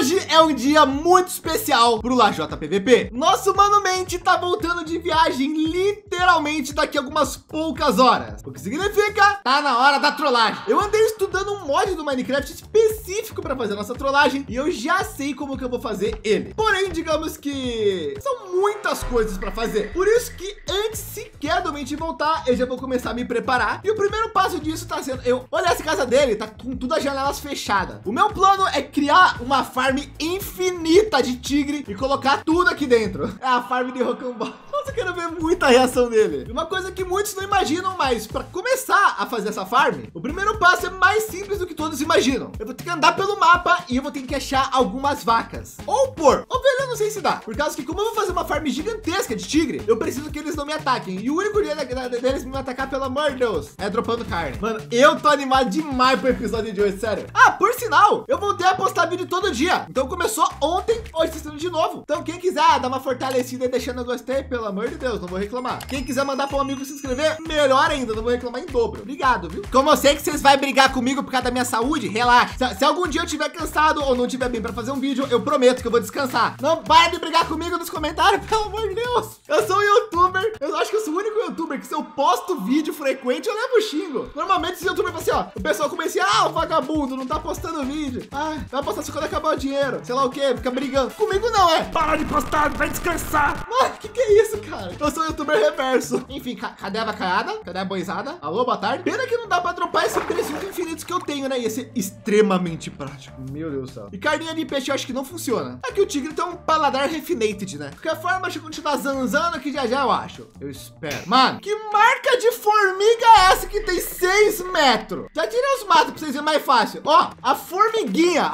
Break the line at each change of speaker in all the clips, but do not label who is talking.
Hoje é um dia muito especial pro Lajota PVP. Nosso Mano Mente tá voltando de viagem literalmente daqui a algumas poucas horas. O que significa, tá na hora da trollagem. Eu andei estudando um mod do Minecraft específico para fazer nossa trollagem e eu já sei como que eu vou fazer ele. Porém, digamos que são muitas coisas para fazer. Por isso que antes sequer do Mente voltar, eu já vou começar a me preparar. E o primeiro passo disso tá sendo eu olhar essa casa dele, tá com todas as janelas fechadas. O meu plano é criar uma farm infinita de tigre e colocar tudo aqui dentro. É a farm de Rocambole. Nossa, eu quero ver muita reação dele. Uma coisa que muitos não imaginam, mas para começar a fazer essa farm, o primeiro passo é mais simples do que todos imaginam. Eu vou ter que andar pelo mapa e eu vou ter que achar algumas vacas. Ou ovelha, eu não sei se dá. Por causa que como eu vou fazer uma farm gigantesca de tigre, eu preciso que eles não me ataquem. E o único jeito deles me atacar, pelo amor de Deus, é dropando carne. Mano, eu tô animado demais pro episódio de hoje, sério. Ah, por sinal, eu voltei a postar vídeo todo dia. Então começou ontem, hoje tá sendo de novo. Então quem quiser dar uma fortalecida e deixando eu gostei, pelo amor de Deus, não vou reclamar. Quem quiser mandar para um amigo se inscrever, melhor ainda, não vou reclamar em dobro. Obrigado, viu? Como eu sei que vocês vão brigar comigo por causa da minha saúde, relaxa. Se algum dia eu tiver cansado ou não tiver bem para fazer um vídeo, eu prometo que eu vou descansar. Não para de brigar comigo nos comentários, pelo amor de Deus. Eu sou um youtuber, eu acho que eu sou o único youtuber que se eu posto vídeo frequente, eu levo xingo. Normalmente esse youtuber fala assim, ó, o pessoal começa o vagabundo, não tá postando vídeo. Ah, vai postar só quando acabar o dinheiro. Sei lá o que, fica brigando. Comigo não, para de postar, vai descansar. Mano, que é isso, cara? Eu sou um youtuber reverso. Enfim, cadê a vacaiada? Cadê a boizada? Alô, boa tarde. Pena que não dá pra dropar esse presente infinito que eu tenho, né? Ia ser extremamente prático. Meu Deus do céu. E carninha de peixe eu acho que não funciona. É que o tigre tem um paladar refinated, né? De qualquer forma, acho que continuar zanzando aqui já eu acho. Eu espero. Mano, que marca de formiga é essa que tem 6 metros? Já tirei os matos pra vocês verem mais fácil. Ó, a formiguinha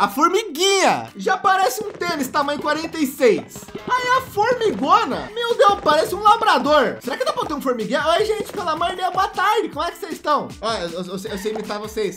já parece um tênis tamanho 46. Aí a formigona, meu Deus, parece um labrador. Será que dá pra ter um formiguinha? Oi, gente, pelo amor de Deus, boa tarde. Como é que vocês estão? Ó, eu sei imitar vocês.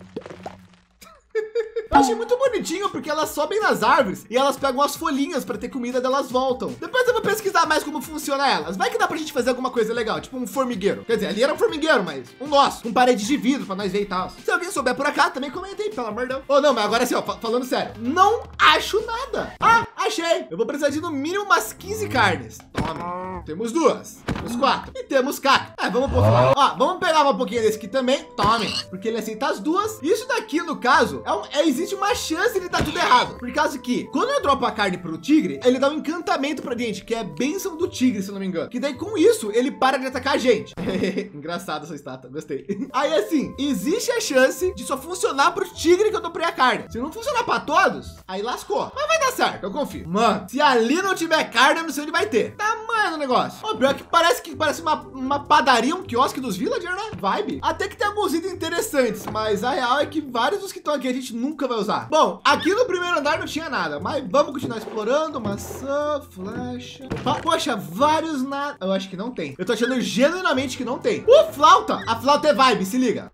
Eu achei muito bonitinho porque elas sobem nas árvores e elas pegam as folhinhas para ter comida, delas voltam. Depois eu vou pesquisar mais como funciona elas. Vai que dá pra gente fazer alguma coisa legal, tipo um formigueiro. Quer dizer, ali era um formigueiro, mas um nosso, com parede de vidro para nós ver e tal. Se alguém souber por cá, também comentei, pelo amor de Deus. Oh, não, mas agora assim, ó, falando sério, não acho nada. Ah, achei. Eu vou precisar de no mínimo umas 15 carnes. Toma. Temos 2, temos 4 e temos cacto. Vamos por lá. Ó, vamos pegar um pouquinho desse aqui também. Tome, porque ele aceita as duas. Isso daqui, no caso, existe uma chance de dar tudo errado. Por causa que, quando eu dropo a carne pro tigre, ele dá um encantamento pra gente, que é bênção do tigre, se eu não me engano. Que daí, com isso, ele para de atacar a gente. Engraçado essa estátua, gostei. Aí, assim, existe a chance de só funcionar pro tigre que eu dobrei a carne. Se não funcionar pra todos, aí lascou. Mas vai dar certo, eu confio. Mano, se ali não tiver carne, eu não sei onde vai ter. Tamanho do negócio. Ó, pior que parece uma padaria, um quiosque dos villagers, né? Vibe. Até que tem alguns itens interessantes, mas a real é que vários dos que estão aqui a gente nunca vai usar. Bom, aqui no primeiro andar não tinha nada, mas vamos continuar explorando. Maçã, flecha. Poxa, vários nada. Eu acho que não tem. Eu tô achando genuinamente que não tem. Flauta. A flauta é vibe, se liga.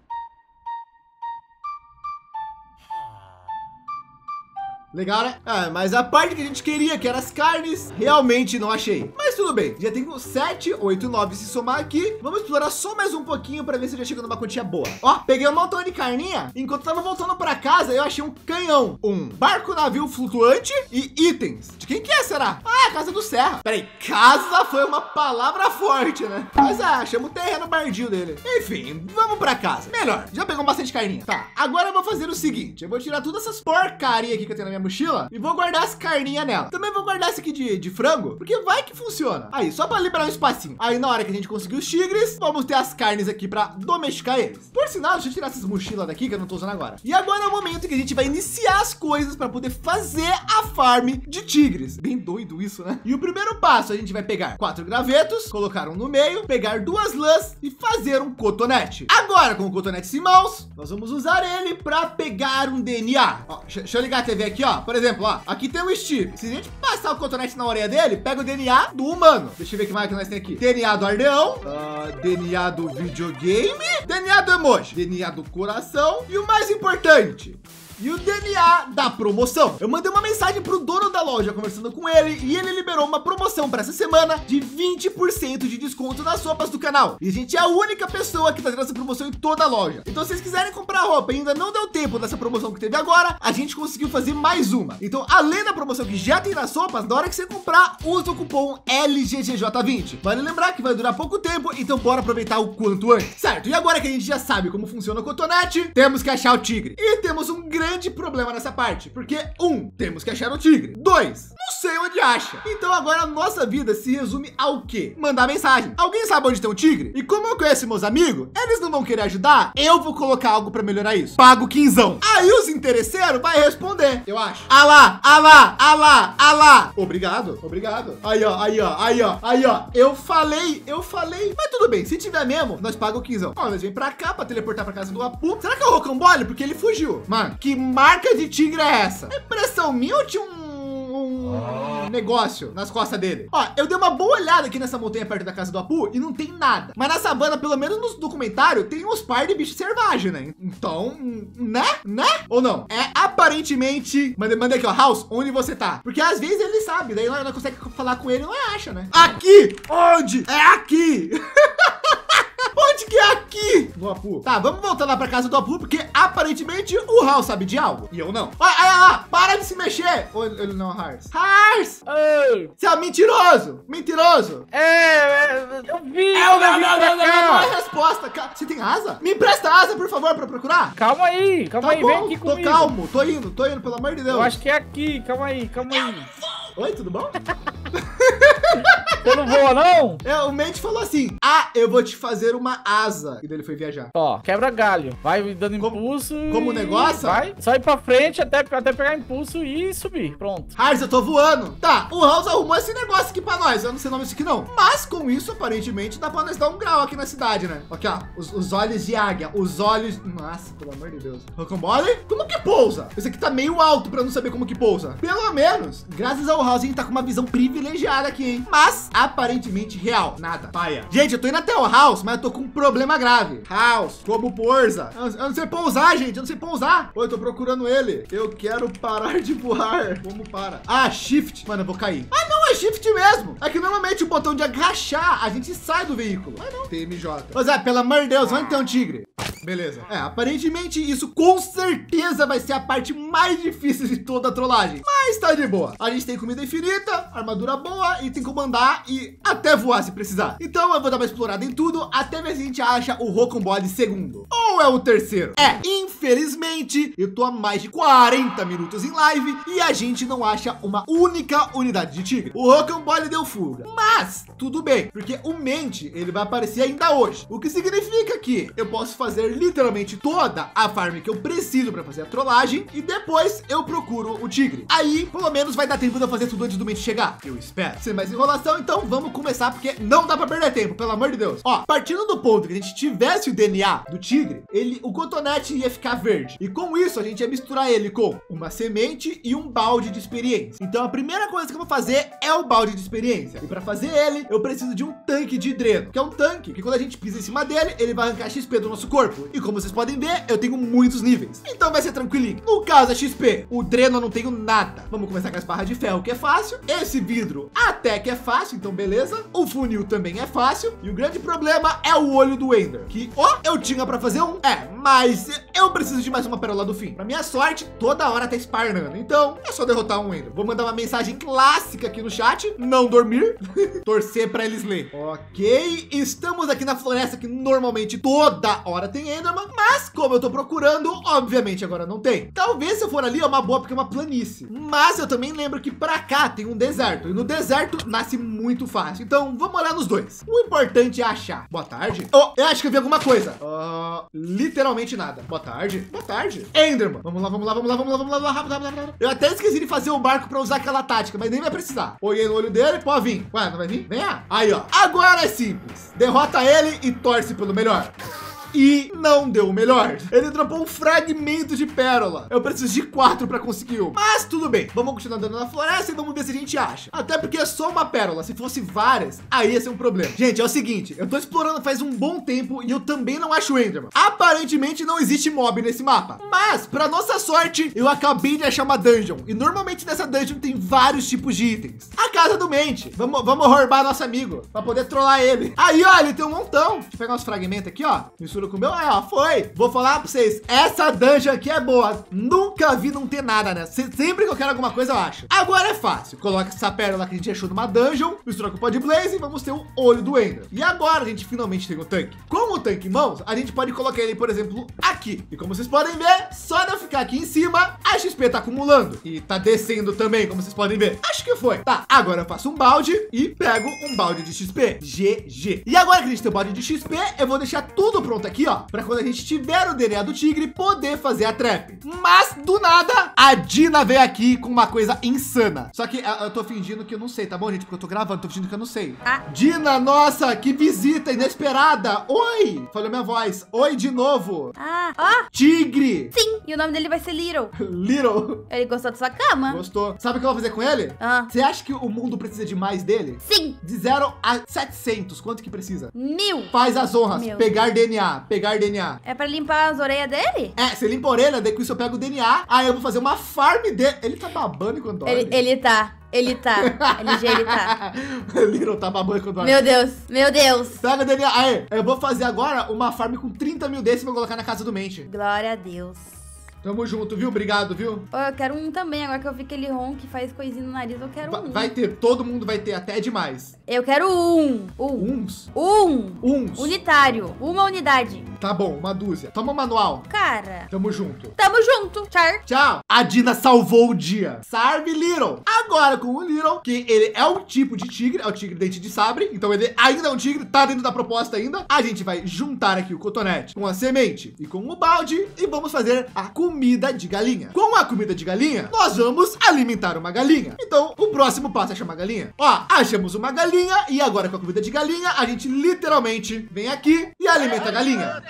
Legal, né? Mas a parte que a gente queria, que eram as carnes, realmente não achei. Mas tudo bem, já tenho 7, 8, 9 se somar aqui. Vamos explorar só mais um pouquinho para ver se já chega numa quantia boa. Ó, peguei um montão de carninha. Enquanto tava voltando para casa, eu achei um canhão, um barco navio flutuante e itens. De quem que é, será? Ah, a casa do Serra. Peraí, casa foi uma palavra forte, né? Mas achamos o terreno bardio dele. Enfim, vamos para casa. Melhor, já pegou bastante carninha. Tá, agora eu vou fazer o seguinte. Eu vou tirar todas essas porcarias aqui que eu tenho na minha mochila e vou guardar as carninhas nela. Também vou guardar esse aqui de frango, porque vai que funciona. Aí, só para liberar um espacinho. Aí, na hora que a gente conseguir os tigres, vamos ter as carnes aqui para domesticar eles. Por sinal, deixa eu tirar essas mochilas daqui que eu não tô usando agora. E agora é o momento que a gente vai iniciar as coisas para poder fazer a farm de tigres. Bem doido isso, né? E o primeiro passo, a gente vai pegar 4 gravetos, colocar um no meio, pegar 2 lãs e fazer um cotonete. Agora, com o cotonete em mãos, nós vamos usar ele para pegar um DNA. Ó, deixa eu ligar a TV aqui, ó. Por exemplo, ó, aqui tem o Steve. Se a gente passar o cotonete na orelha dele, pega o DNA do humano. Deixa eu ver o que mais que nós temos aqui. DNA do Ardeão, DNA do videogame, DNA do emoji, DNA do coração e o mais importante, e o DNA da promoção. Eu mandei uma mensagem pro dono da loja conversando com ele e ele liberou uma promoção para essa semana de 20% de desconto nas sopas do canal. E a gente é a única pessoa que tá tendo essa promoção em toda a loja. Então, se vocês quiserem comprar roupa e ainda não deu tempo dessa promoção que teve agora, a gente conseguiu fazer mais uma. Então, além da promoção que já tem nas sopas, na hora que você comprar, usa o cupom LGGJ20. Vale lembrar que vai durar pouco tempo, então bora aproveitar o quanto antes. Certo, e agora que a gente já sabe como funciona o cotonete, temos que achar o tigre. E temos um grande problema nessa parte, porque temos que achar o tigre. 2, não sei onde acha. Então agora a nossa vida se resume ao quê? Mandar mensagem. Alguém sabe onde tem um tigre? E como eu conheço meus amigos, eles não vão querer ajudar, eu vou colocar algo para melhorar isso. Pago 15. Aí os interesseiros vai responder, eu acho. Alá. Obrigado. Aí, ó. Eu falei. Mas tudo bem, se tiver mesmo, nós pagamos 15. Ó, nós vem pra cá pra teleportar pra casa do Apu. Será que é o Rocambole? Porque ele fugiu. Mano, que marca de tigre é essa? É impressão minha ou tinha um negócio nas costas dele? Ó, eu dei uma boa olhada aqui nessa montanha perto da casa do Apu e não tem nada. Mas na savana, pelo menos no documentário, tem uns par de bichos selvagens, né? Então, né? Ou não? É aparentemente... Manda aqui, ó, House, onde você tá? Porque às vezes ele sabe, daí não consegue falar com ele, não acha, né? Aqui! Onde? É aqui! Onde que é aqui? Do Apu. Tá, vamos voltar lá pra casa do Apu, porque aparentemente o House sabe de algo. E eu não. Olha, para de se mexer. Ou ele não, Hars. Hars! Você é mentiroso!
Eu vi!
Não é resposta. Você tem asa? Me empresta asa, por favor, pra procurar.
Calma aí,
Tá
vem
bom,
aqui comigo.
tô calmo, tô indo, pelo amor de Deus.
Eu acho que é aqui, calma aí.
Oi, tudo bom?
Você não voa, não?
O Mente falou assim, eu vou te fazer uma asa. E daí ele foi viajar.
Ó, quebra galho. Vai dando impulso.
Como negócio?
Vai, só ir pra frente até pegar impulso e subir. Pronto.
Hars, eu tô voando. Tá, o House arrumou esse negócio aqui pra nós. Eu não sei o nome disso aqui não. Mas com isso, aparentemente, dá pra nós dar um grau aqui na cidade, né? Aqui, ó. Os olhos de águia. Os olhos... Nossa, pelo amor de Deus. Rocambole? Como que pousa? Esse aqui tá meio alto pra não saber como que pousa. Pelo menos, graças ao House, a gente tá com uma visão privilegiada aqui, hein? Mas, aparentemente, real. Nada. Paia. Gente, eu tô indo até o House, mas eu tô com um problema grave. House, como pousa? Eu não sei pousar, gente. Eu não sei pousar. Oi, eu tô procurando ele. Eu quero parar de voar. Como para? Shift. Mano, eu vou cair. Não, é shift mesmo. É que normalmente o botão de agachar, a gente sai do veículo. Mas não. TMJ. Pois é, pelo amor de Deus, onde tem um tigre? Beleza. Aparentemente isso com certeza vai ser a parte mais difícil de toda a trollagem. Mas tá de boa. A gente tem comida infinita, armadura boa e tem como andar e até voar se precisar. Então eu vou dar uma explorada em tudo até ver se a gente acha o Rocambole segundo. Ou é o terceiro? Infelizmente, eu tô há mais de 40 minutos em live e a gente não acha uma única unidade de tigre. O Rocambole deu fuga. Mas tudo bem, porque o Mente, ele vai aparecer ainda hoje. O que significa que eu posso fazer literalmente toda a farm que eu preciso para fazer a trollagem e depois eu procuro o tigre. Aí, pelo menos vai dar tempo de eu fazer tudo antes do Mente chegar. Eu espero. Sem mais enrolação, então vamos começar, porque não dá para perder tempo, pelo amor de Deus. Ó, partindo do ponto que a gente tivesse o DNA do tigre, o cotonete ia ficar verde. E com isso, a gente ia misturar ele com uma semente e um balde de experiência. Então, a primeira coisa que eu vou fazer é o balde de experiência. E para fazer ele, eu preciso de um tanque de dreno, que é um tanque que quando a gente pisa em cima dele, ele vai arrancar XP do nosso corpo. E como vocês podem ver, eu tenho muitos níveis. Então vai ser tranquilinho. No caso, a XP, o dreno eu não tenho nada. Vamos começar com as barras de ferro, que é fácil. Esse vidro até que é fácil, então beleza. O funil também é fácil. E o grande problema é o olho do Ender, que, eu tinha para fazer um. Mas eu preciso de mais uma pérola do fim. Para minha sorte, toda hora tá sparnando. Então, é só derrotar um Ender. Vou mandar uma mensagem clássica aqui no chat. Não dormir. Torcer para eles lerem. Ok. Estamos aqui na floresta que normalmente toda hora tem Enderman. Mas como eu tô procurando, obviamente agora não tem. Talvez se eu for ali é uma boa porque é uma planície. Mas eu também lembro que para cá tem um deserto. E no deserto nasce muito fácil. Então vamos olhar nos dois. O importante é achar. Boa tarde. Eu acho que eu vi alguma coisa. Literalmente nada. Boa tarde. Boa tarde. Enderman. Vamos lá. Rápido. Eu até esqueci de fazer o barco para usar aquela tática, mas nem vai precisar. Olhei no olho dele, pode vir. Ué, não vai vir? Venha. Aí, ó. Agora é simples. Derrota ele e torce pelo melhor. e não deu o melhor. Ele dropou um fragmento de pérola. Eu preciso de 4 para conseguir um. Mas tudo bem, vamos continuar andando na floresta e vamos ver se a gente acha. Até porque é só uma pérola. Se fosse várias, aí ia ser um problema. Gente, é o seguinte, eu tô explorando faz um bom tempo e eu também não acho Enderman. Aparentemente não existe mob nesse mapa. Mas, para nossa sorte, eu acabei de achar uma dungeon. E normalmente nessa dungeon tem vários tipos de itens. A casa do Mente. Vamos roubar nosso amigo para poder trollar ele. Aí, ó, ele tem um montão. Deixa eu pegar uns fragmentos aqui, ó. Mistura com o meu. Aí, ó, foi. Vou falar para vocês, essa dungeon aqui é boa. Nunca vi não ter nada, né? Sempre que eu quero alguma coisa, eu acho. Agora é fácil. Coloca essa pérola que a gente achou numa dungeon, mistura com o pó de blaze e vamos ter o olho do Ender. E agora a gente finalmente tem o tanque. Com o tanque em mãos, a gente pode colocar ele, por exemplo, aqui. E como vocês podem ver, só de eu ficar aqui em cima, a XP tá acumulando. E tá descendo também, como vocês podem ver. Acho que foi. Tá, agora eu faço um balde e pego um balde de XP. GG. E agora que a gente tem o balde de XP, eu vou deixar tudo pronto aqui, ó. Pra quando a gente tiver o DNA do tigre, poder fazer a trap. Mas, do nada, a Dina veio aqui com uma coisa insana. Só que eu tô fingindo que eu não sei, tá bom, gente? Porque eu tô gravando, tô fingindo que eu não sei. Dina, nossa, que visita inesperada. Oi! Falou minha voz. Oi de novo.
Ó.
Tigre.
Sim, e o nome dele vai ser Little.
Little.
Ele gostou da sua cama?
Gostou. Sabe o que eu vou fazer com ele? Você acha que o mundo precisa de mais dele?
Sim.
De 0 a 700, quanto que precisa?
1000.
Faz as honras.
1000.
Pegar DNA. Pegar DNA.
É pra limpar as orelhas dele?
É, você limpa a orelha, daí com isso eu pego o DNA. Aí eu vou fazer uma farm dele. Ele tá babando enquanto dorme.
Ele tá. LG, ele tá.
Little tá babando quando dorme.
Meu Deus, meu Deus.
Pega o DNA. Aí, eu vou fazer agora uma farm com 30 mil desses e vou colocar na casa do Mente.
Glória a Deus.
Tamo junto, viu? Obrigado, viu?
Eu quero um também, agora que eu vi que ele ronca que faz coisinha no nariz, eu quero um.
Vai ter, todo mundo vai ter, até demais.
Eu quero um.
Uns?
Uns. Unitário. Uma unidade.
Tá bom, uma dúzia. Toma o manual.
Cara.
Tamo junto.
Tamo junto. Tchau.
Tchau. A Dina salvou o dia. Salve, Little. Agora com o Little, que ele é um tipo de tigre, é o tigre dente de sabre. Então ele ainda é um tigre, tá dentro da proposta ainda. A gente vai juntar aqui o cotonete com a semente e com o balde e vamos fazer a comida de galinha. Com a comida de galinha, nós vamos alimentar uma galinha. Então, o próximo passo é achar uma galinha. Ó, achamos uma galinha e agora com a comida de galinha, a gente literalmente vem aqui e alimenta a galinha.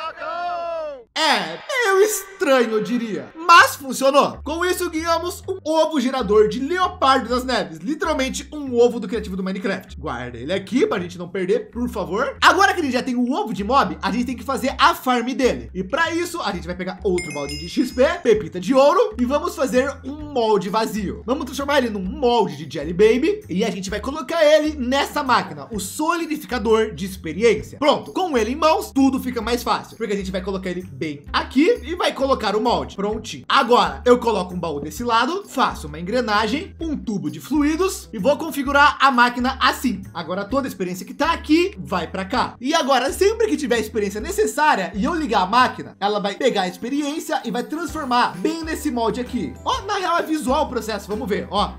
É meio estranho, eu diria, mas funcionou. Com isso, ganhamos um ovo gerador de leopardo das neves, literalmente um ovo do criativo do Minecraft. Guarda ele aqui pra gente não perder, por favor. Agora que a gente já tem o ovo de mob, a gente tem que fazer a farm dele. E para isso, a gente vai pegar outro balde de XP, pepita de ouro e vamos fazer um molde vazio. Vamos transformar ele num molde de Jelly Baby e a gente vai colocar ele nessa máquina, o solidificador de experiência. Pronto, com ele em mãos, tudo fica mais fácil, porque a gente vai colocar ele bem aqui e vai colocar o molde. Prontinho. Agora eu coloco um baú desse lado, faço uma engrenagem, um tubo de fluidos e vou configurar a máquina assim. Agora toda a experiência que tá aqui vai para cá. E agora sempre que tiver a experiência necessária e eu ligar a máquina, ela vai pegar a experiência e vai transformar bem nesse molde aqui. Ó, na real é visual o processo. Vamos ver, ó.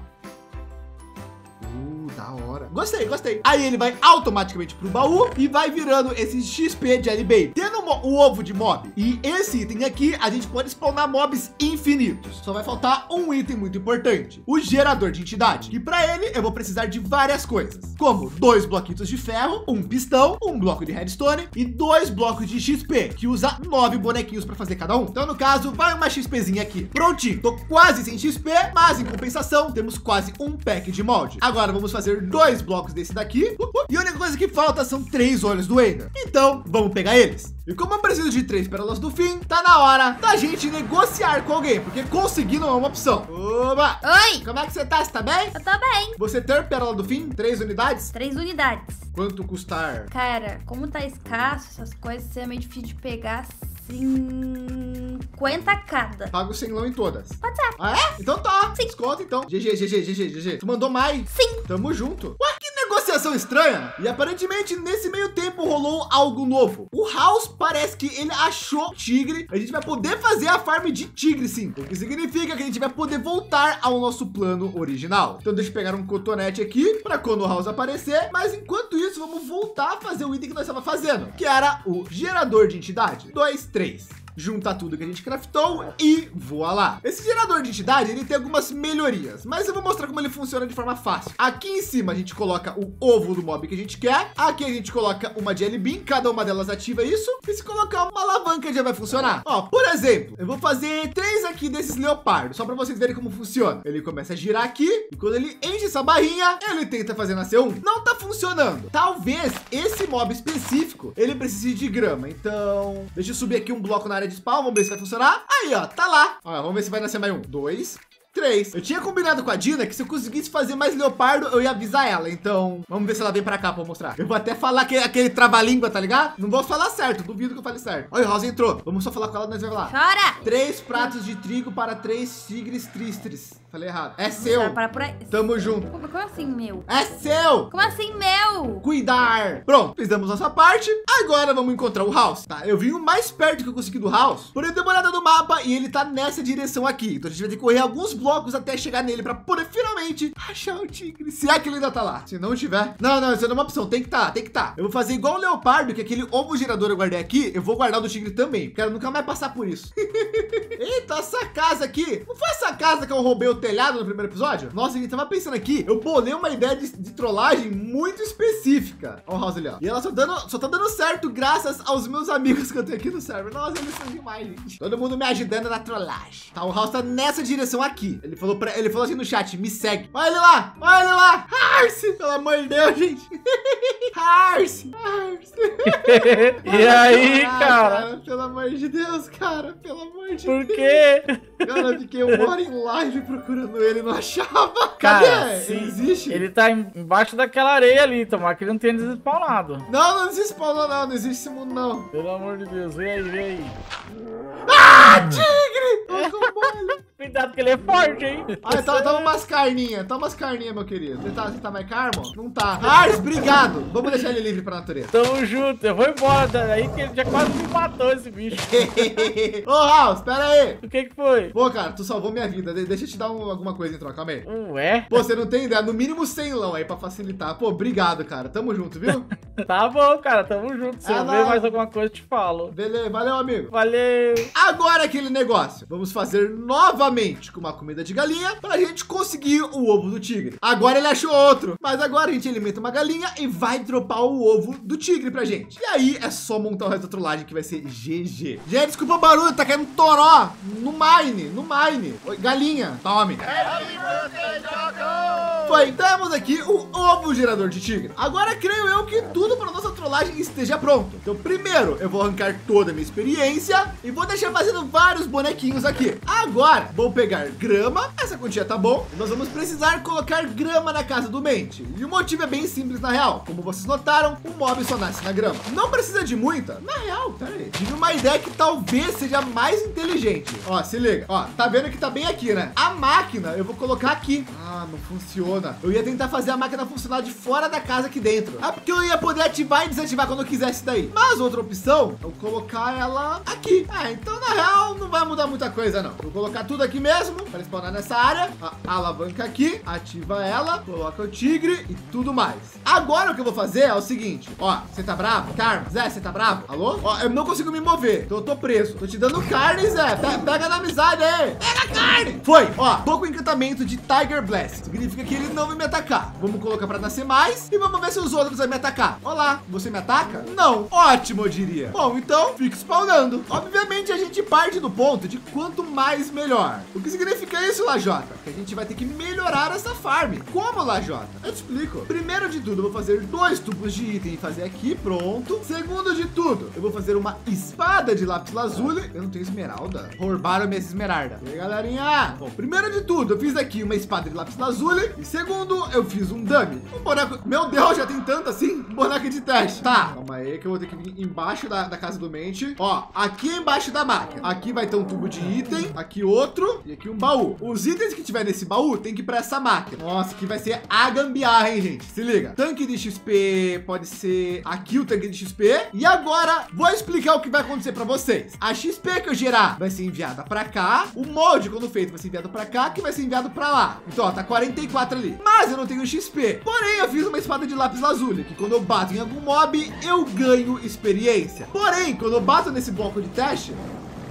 Da hora. Gostei. Aí ele vai automaticamente pro baú e vai virando esse XP Jelly Baby. Tendo o ovo de mob e esse item aqui, a gente pode spawnar mobs infinitos. Só vai faltar um item muito importante, o gerador de entidade. E para ele eu vou precisar de várias coisas, como 2 bloquitos de ferro, um pistão, um bloco de redstone e 2 blocos de XP, que usa 9 bonequinhos para fazer cada um. Então no caso vai uma XPzinha aqui. Prontinho, tô quase sem XP, mas em compensação temos quase um pack de molde. Agora vamos fazer 2 blocos desse daqui e a única coisa que falta são 3 olhos do Ender. Então vamos pegar eles. E como eu preciso de 3 pérolas do fim, tá na hora da gente negociar com alguém, porque conseguir não é uma opção. Oba!
Oi!
Como é que você tá? Você tá bem?
Eu tô bem.
Você ter pérola do fim, 3 unidades?
3 unidades.
Quanto custar?
Cara, como tá escasso essas coisas, é meio difícil de pegar 50 cada.
Pago 100 em todas.
Pode ser.
Ah, é? Então tá.
Sim.
Desconto então. GG. Tu mandou mais?
Sim.
Tamo junto. Ué, que negociação estranha. E aparentemente nesse meio tempo rolou algo novo. O House parece que ele achou tigre. A gente vai poder fazer a farm de tigre sim. O que significa que a gente vai poder voltar ao nosso plano original. Então deixa eu pegar um cotonete aqui para quando o House aparecer. Mas enquanto isso, vamos voltar a fazer o item que nós estávamos fazendo, que era o gerador de entidade. 2, 3. juntar tudo que a gente craftou e voa lá. Esse gerador de entidade, ele tem algumas melhorias, mas eu vou mostrar como ele funciona de forma fácil. Aqui em cima a gente coloca o ovo do mob que a gente quer. Aqui a gente coloca uma jelly bean, cada uma delas ativa isso. E se colocar uma alavanca já vai funcionar. Ó, por exemplo, eu vou fazer 3 aqui desses leopardos, só para vocês verem como funciona. Ele começa a girar aqui e quando ele enche essa barrinha, ele tenta fazer nascer um. Não tá funcionando. Talvez esse mob específico, ele precise de grama. Então, deixa eu subir aqui um bloco na área de spawn, vamos ver se vai funcionar. Aí, ó, tá lá. Ó, vamos ver se vai nascer mais um. 2, 3. Eu tinha combinado com a Dina que se eu conseguisse fazer mais leopardo, eu ia avisar ela. Então, vamos ver se ela vem pra cá pra eu mostrar. Eu vou até falar aquele trava-língua, tá ligado? Não vou falar certo, duvido que eu fale certo. Olha, o Rosa entrou. Vamos só falar com ela, nós vamos lá.
Chora!
3 pratos de trigo para 3 tigres tristes. Falei errado. É seu.
Para por aí.
Tamo junto.
Como assim, meu?
É seu.
Como assim, meu?
Cuidar. Pronto, fizemos nossa parte. Agora vamos encontrar o House, tá? Eu vim o mais perto que eu consegui do House. Porém, eu dei uma olhada no mapa e ele tá nessa direção aqui. Então a gente vai ter que correr alguns blocos até chegar nele para poder finalmente achar o tigre. Se é que ele ainda tá lá. Se não tiver. Não, isso não é uma opção. Tem que tá. Eu vou fazer igual o leopardo, que aquele ovo gerador eu guardei aqui. Eu vou guardar o do tigre também. Quero nunca mais passar por isso. Eita, essa casa aqui. Não foi essa casa que eu roubei o telhado no primeiro episódio? Nossa, a gente tava pensando aqui. Eu bolei uma ideia de trollagem muito específica. Ó o House ali, ó. E ela só tá dando certo graças aos meus amigos que eu tenho aqui no server. Nossa, eles são demais, gente. Todo mundo me ajudando na trollagem. Tá, o House tá nessa direção aqui. Ele falou assim no chat, me segue. Olha ele lá, olha ele lá. Arce, pelo amor de Deus, gente. Arce.
E aí, cara?
Pelo amor de Deus, cara. Pelo amor de Deus.
Por quê?
Cara, eu fiquei 1 hora em live procurando ele, não achava.
Cara,
Cadê?
sim,
Ele existe?
Ele tá embaixo daquela areia ali, tomara que ele não tenha desespawnado.
Não desespawnou não existe esse mundo não.
Pelo amor de Deus, vem aí.
Ah, tigre! Tocou mole.
Cuidado que ele é forte, hein?
Olha, toma umas carninhas, meu querido. Você tá mais carmo? Não tá. Ars, obrigado. Vamos deixar ele livre pra natureza.
Tamo junto, eu vou embora daí que ele já quase me matou esse bicho.
Ô, House, pera aí.
O que foi?
Pô, cara, tu salvou minha vida. Deixa eu te dar alguma coisa em troca, calma aí.
Ué?
Pô, você não tem ideia. No mínimo 100 lão aí pra facilitar. Pô, obrigado, cara. Tamo junto, viu?
Tá bom, cara, tamo junto. Se eu ver mais alguma coisa, eu te falo.
Beleza, valeu, amigo.
Valeu.
Agora aquele negócio. Vamos fazer novamente com uma comida de galinha pra gente conseguir o ovo do tigre. Agora ele achou outro. Mas agora a gente alimenta uma galinha e vai dropar o ovo do tigre pra gente. E aí é só montar o resto da trollagem que vai ser GG. Gente, desculpa o barulho, tá caindo toró no mine. Oi, galinha, tome. Foi, temos aqui o ovo gerador de tigre. Agora creio eu que tudo para nossa trollagem esteja pronto. Então primeiro eu vou arrancar toda a minha experiência e vou deixar fazendo vários bonequinhos aqui. Agora vou pegar grama, essa quantia tá bom. Nós vamos precisar colocar grama na casa do Mente. E o motivo é bem simples na real. Como vocês notaram, o mob só nasce na grama. Não precisa de muita. Na real, pera aí. Tive uma ideia que talvez seja mais inteligente. Ó, se liga. Ó, tá vendo que tá bem aqui, né? A máquina eu vou colocar aqui. Ah, não funciona. Eu ia tentar fazer a máquina funcionar de fora da casa aqui dentro. Ah, porque eu ia poder ativar e desativar quando eu quisesse daí. Mas outra opção, eu colocar ela aqui. Ah, então na real não vai mudar muita coisa não. Vou colocar tudo aqui mesmo para spawnar nessa área. A alavanca aqui, ativa ela, coloca o tigre e tudo mais. Agora o que eu vou fazer é o seguinte. Ó, você tá bravo? Carmo, Zé, você tá bravo? Alô? Ó, eu não consigo me mover, então eu tô preso. Tô te dando carne, Zé. Pega na amizade aí. Pega carne. Foi. Ó, tô com o encantamento de Tiger Blast. Significa que ele não vai me atacar. Vamos colocar para nascer mais e vamos ver se os outros vão me atacar. Olá, você me ataca? Não. Ótimo, eu diria. Bom, então fica spawnando. Obviamente a gente parte do ponto de quanto mais melhor. O que significa isso, Lajota? Que a gente vai ter que melhorar essa farm. Como, Lajota? Eu te explico. Primeiro de tudo, eu vou fazer 2 tubos de item e fazer aqui, pronto. Segundo de tudo, eu vou fazer uma espada de lápis lazuli. Eu não tenho esmeralda. Roubaram minha esmeralda. E aí, galerinha? Bom, primeiro de tudo, eu fiz aqui uma espada de lápis lazuli. E segundo, eu fiz um dummy. Um boneco... Meu Deus, já tem tanto assim? Um boneco de teste. Tá, calma aí que eu vou ter que vir embaixo da casa do Mente. Ó, aqui embaixo da máquina. Aqui vai ter um tubo de item. Aqui outro. E aqui um baú. Os itens que tiver nesse baú tem que ir pra essa máquina. Nossa, aqui vai ser a gambiarra, hein, gente? Se liga. Tanque de XP pode ser aqui o tanque de XP. E agora, vou explicar o que vai acontecer pra vocês. A XP que eu gerar vai ser enviada pra cá. O molde, quando feito, vai ser enviado pra cá, que vai ser enviado pra lá. Então, ó, tá 44 ali. Mas eu não tenho XP. Porém, eu fiz uma espada de lápis lazuli, que quando eu bato em algum mob, eu ganho experiência. Porém, quando eu bato nesse bloco de teste,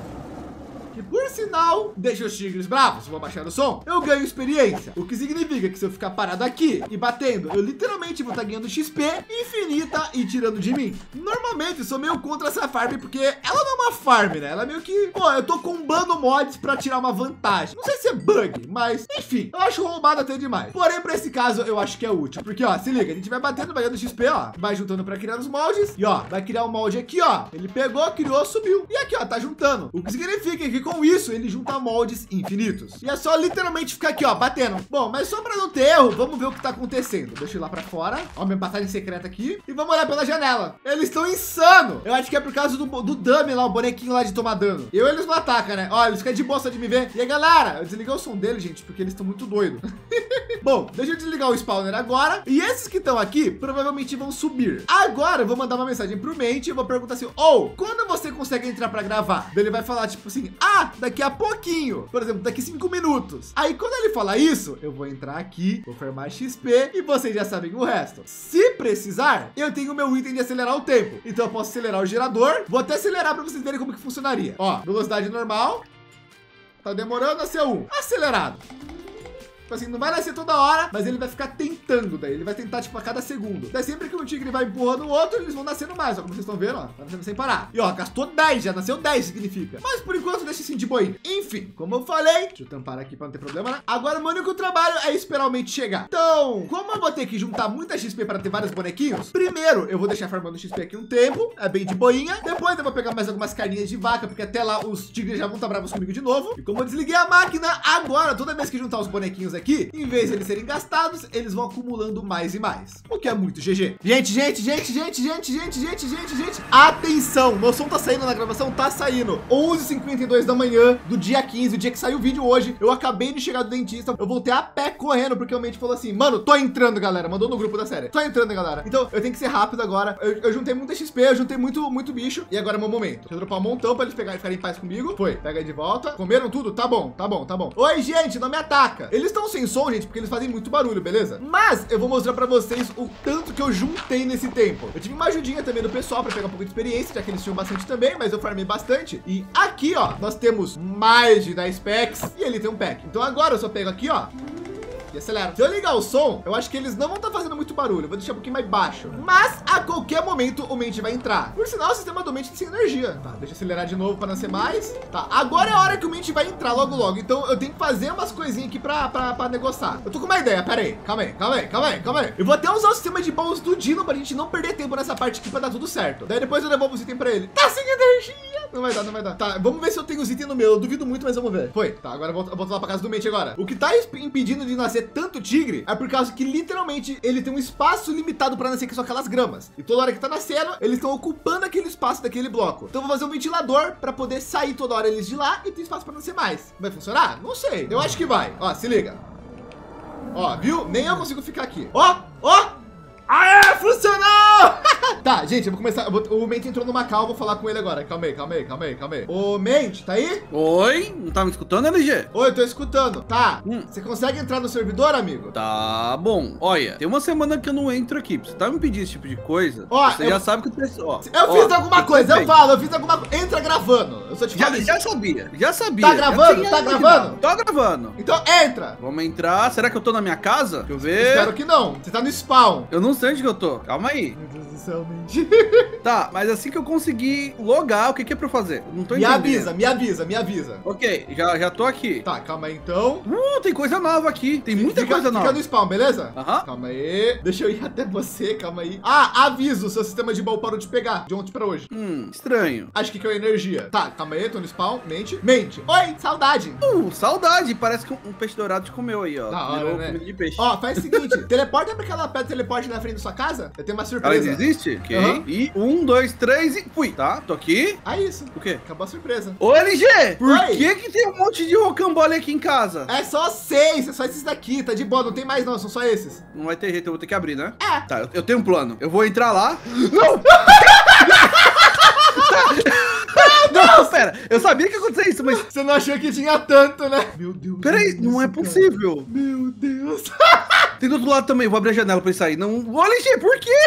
Por sinal, deixa os tigres bravos, vou baixar o som, eu ganho experiência. O que significa que se eu ficar parado aqui e batendo, eu literalmente vou estar ganhando XP infinita e tirando de mim. Normalmente eu sou meio contra essa farm, porque ela não é uma farm, né? Ela é meio que, pô, eu tô combando mods pra tirar uma vantagem. Não sei se é bug, mas enfim, eu acho roubado até demais. Porém, pra esse caso, eu acho que é útil. Porque, ó, se liga, a gente vai batendo, vai ganhando XP, ó, vai juntando pra criar os moldes. E, ó, vai criar um molde aqui, ó. Ele pegou, criou, subiu. E aqui, ó, tá juntando. O que significa que com isso, ele junta moldes infinitos. E é só literalmente ficar aqui, ó, batendo. Bom, mas só pra não ter erro, vamos ver o que tá acontecendo. Deixa eu ir lá pra fora. Ó, minha passagem secreta aqui. E vamos olhar pela janela. Eles estão insano. Eu acho que é por causa do dummy lá, o bonequinho lá de tomar dano. Eles não atacam, né? Ó, eles ficam de boa só de me ver. E aí, galera, eu desliguei o som dele, gente, porque eles estão muito doidos. Bom, deixa eu desligar o spawner agora. E esses que estão aqui, provavelmente vão subir. Agora, eu vou mandar uma mensagem pro Mente e vou perguntar assim, quando você consegue entrar pra gravar? Ele vai falar, tipo assim, daqui a pouquinho. Por exemplo, daqui 5 minutos. Aí, quando ele falar isso, eu vou entrar aqui, vou farmar XP e vocês já sabem o resto. Se precisar, eu tenho o meu item de acelerar o tempo. Então, eu posso acelerar o gerador. Vou até acelerar pra vocês verem como que funcionaria. Ó, velocidade normal. Tá demorando a ser 1. Acelerado. Tipo assim, não vai nascer toda hora, mas ele vai ficar tentando daí. Ele vai tentar, tipo, a cada segundo. Daí sempre que um tigre vai empurrando o outro, eles vão nascendo mais, ó. Como vocês estão vendo, ó. Tá nascendo sem parar. E, ó, gastou 10, já nasceu 10, significa. Mas, por enquanto, deixa assim de boinha. Enfim, como eu falei, deixa eu tampar aqui pra não ter problema, né? Agora, o meu único trabalho é esperar o Mente chegar. Então, como eu vou ter que juntar muita XP para ter vários bonequinhos, primeiro, eu vou deixar farmando XP aqui um tempo. É bem de boinha. Depois, eu vou pegar mais algumas carninhas de vaca, porque até lá os tigres já vão estar bravos comigo de novo. E como eu desliguei a máquina, agora, toda vez que juntar os bonequinhos aqui, em vez de eles serem gastados, eles vão acumulando mais e mais, o que é muito GG. Gente, atenção, meu som tá saindo na gravação, tá saindo 11h52 da manhã do dia 15, o dia que saiu o vídeo hoje. Eu acabei de chegar do dentista, eu voltei a pé correndo, porque o Mente falou assim, mano, tô entrando, galera, mandou no grupo da série, tô entrando, galera, então eu tenho que ser rápido agora. Eu juntei muita XP, eu juntei muito bicho, e agora é meu momento. Deixa eu dropar um montão pra eles ficarem em paz comigo. Foi, pega aí de volta. Comeram tudo? Tá bom. Oi, gente, não me ataca. Eles estão sem som, gente, porque eles fazem muito barulho, beleza? Mas eu vou mostrar pra vocês o tanto que eu juntei nesse tempo. Eu tive uma ajudinha também do pessoal pra pegar um pouco de experiência, já que eles tinham bastante também, mas eu farmei bastante. E aqui, ó, nós temos mais de 10 packs e ele tem um pack. Então agora eu só pego aqui, ó, e acelera. Se eu ligar o som, eu acho que eles não vão estar fazendo muito barulho. Eu vou deixar um pouquinho mais baixo. Mas a qualquer momento o Mente vai entrar. Por sinal, o sistema do Mente tem energia. Tá, deixa eu acelerar de novo para nascer mais. Tá, agora é a hora que o Mente vai entrar logo. Então eu tenho que fazer umas coisinhas aqui para negociar. Eu tô com uma ideia, pera aí. Calma aí. Eu vou até usar o sistema de baús do Dino pra gente não perder tempo nessa parte aqui para dar tudo certo. Daí depois eu devolvo os itens para ele. Tá sem energia. Não vai dar. Tá, vamos ver se eu tenho os itens no meu. Eu duvido muito, mas vamos ver. Foi. Tá, agora eu volto lá para casa do Mente agora. O que tá impedindo de nascer tanto tigre é por causa que literalmente ele tem um espaço limitado para nascer, que são aquelas gramas, e toda hora que tá nascendo eles estão ocupando aquele espaço daquele bloco. Então eu vou fazer um ventilador para poder sair toda hora eles de lá e ter espaço para nascer mais. Vai funcionar? Não sei, eu acho que vai. Ó, se liga, ó, viu? Nem eu consigo ficar aqui. Ó, aê, funcionou! Tá, gente, eu vou começar. O Mente entrou numa cal, vou falar com ele agora. Calma aí. Ô, Mente, tá aí?
Oi, não tá me escutando, LG?
Oi, eu tô escutando. Tá, você consegue entrar no servidor, amigo?
Tá bom. Olha, tem uma semana que eu não entro aqui. Você tá me pedindo esse tipo de coisa?
Ó,
você já sabe que eu fiz
alguma coisa, eu falo, eu fiz alguma coisa. Entra gravando. Eu só te falo.
Já sabia.
Tá gravando? Tá gravando?
Tô gravando.
Então entra.
Vamos entrar. Será que eu tô na minha casa? Deixa eu ver.
Espero que não. Você tá no spawn.
Eu não sei onde que eu tô. Calma aí.
Meu Deus do céu, Mente.
Tá, mas assim que eu conseguir logar, o que é pra eu fazer? Não tô entendendo.
Me avisa.
Ok, já tô aqui.
Tá, calma aí então.
Tem coisa nova aqui. Tem muita coisa nova.
Fica no spawn, beleza?
Aham.
Calma aí. Deixa eu ir até você, calma aí. Ah, aviso, seu sistema de baú parou de pegar de ontem pra hoje.
Estranho.
Acho que é energia. Tá, calma aí, tô no spawn. Mente. Oi, saudade.
Saudade. Parece que um peixe dourado te comeu aí, ó.
Da hora,
virou
né?
comida de peixe.
Ó, faz o seguinte, teleporta pra aquela pedra teleporte na frente da sua casa. Eu tenho uma surpresa.
Ela existe? Ok.
Uhum.
E 1, 2, 3 e fui. Tá, tô aqui.
É isso.
O quê?
Acabou a surpresa.
Ô, LG, por
Oi.
que tem um monte de rocambole aqui em casa?
É só 6, é só esses daqui, tá de boa, não tem mais não, são só esses.
Não vai ter jeito, eu vou ter que abrir, né?
É.
Tá, eu tenho um plano. Eu vou entrar lá. Não! Não, pera, eu sabia que ia acontecer isso, mas...
Você não achou que tinha tanto, né? Meu Deus.
Peraí, não é possível.
Meu Deus.
Tem do outro lado também, vou abrir a janela pra ele sair. Não, ô, LG, por quê?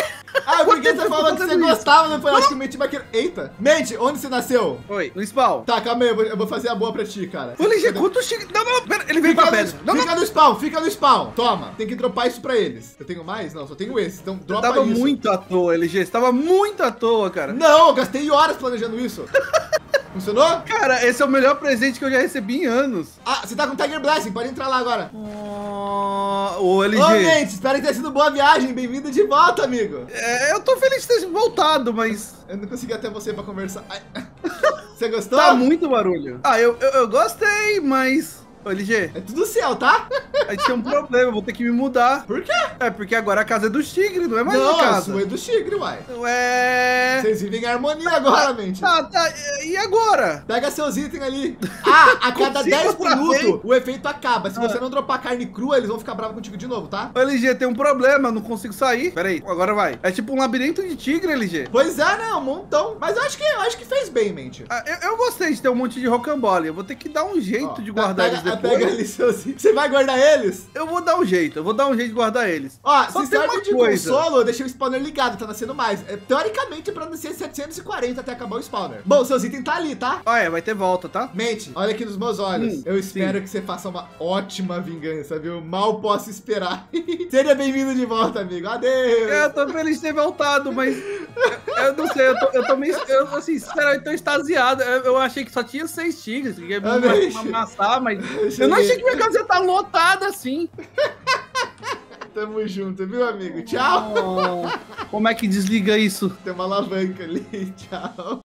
Ah, porque você falou que você gostava, não foi? Acho que o Mente vai querer... Eita. Mente, onde você nasceu?
Oi, no spawn.
Tá, calma aí, eu vou fazer a boa pra ti, cara.
Ô, LG, quanto chega... Não, pera, ele veio pra pedra. Não,
Fica no spawn, fica no spawn. Toma, tem que dropar isso pra eles. Eu tenho mais? Não, só tenho esse. Então dropa
tava
isso.
muito à toa, LG. Você tava muito à toa, cara.
Não, eu gastei horas planejando isso. Funcionou?
Cara, esse é o melhor presente que eu já recebi em anos.
Ah, você tá com Tiger Blessing, pode entrar lá agora.
Ô, LG.
Ô, Mente, espero que tenha sido boa viagem. Bem-vindo de volta, amigo.
É, eu tô feliz de ter voltado, mas...
Eu não consegui até você pra conversar. Ai. Você gostou?
Tá muito barulho. Ah, eu gostei, mas... Ô, LG,
É tudo seu, tá?
a gente tem um problema, eu vou ter que me mudar.
Por quê?
É, porque agora a casa é dos tigres, não é mais
Não,
minha
a
casa.
sua é do Tigre, uai.
Ué...
Vocês vivem em harmonia agora, Mente.
Tá, e agora?
Pega seus itens ali. Ah, a cada
Consigo
10
outra
minutos
vez?
o efeito acaba. Se você não dropar carne crua, eles vão ficar bravos contigo de novo, tá?
Ô, LG, tem um problema, eu não consigo sair. Pera aí, agora vai. É tipo um labirinto de tigre, LG.
Pois é, né? Um montão. Mas eu acho que fez bem, Mente.
Ah, eu gostei de ter um monte de rocambole. Eu vou ter que dar um jeito
Ó,
de guardar eles
pega
depois.
ali seus itens. Você vai guardar eles?
Eu vou dar um jeito de guardar eles.
Ó,
Só
se
tem
serve
uma
de
coisa.
consolo, eu deixei o spawner ligado, tá nascendo mais. É, teoricamente, pra nascer 740 até acabar o spawner. Bom, seus itens tá ali, tá?
Ah, é, vai ter volta, tá?
Mente, olha aqui nos meus olhos. Eu espero que você faça uma ótima vingança, viu? Mal posso esperar. Seja bem-vindo de volta, amigo. Adeus.
Eu tô feliz de ter voltado, mas... Eu não sei, eu tô meio... assim, sinceramente, eu tô extasiado. Eu achei que só tinha 6 tigres, que ia me amassar, mas... Eu não achei que minha casa ia estar lotada assim.
Tamo junto, viu, amigo? Tchau.
Como é que desliga isso?
Tem uma alavanca ali. Tchau.